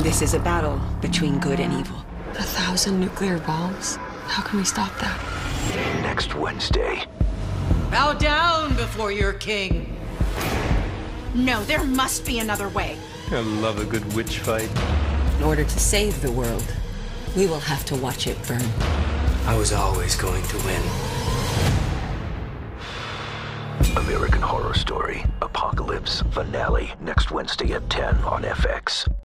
This is a battle between good and evil. 1,000 nuclear bombs? How can we stop that? Next Wednesday. Bow down before your king. No, there must be another way. I love a good witch fight. In order to save the world, we will have to watch it burn. I was always going to win. American Horror Story Apocalypse finale next Wednesday at 10 on FX.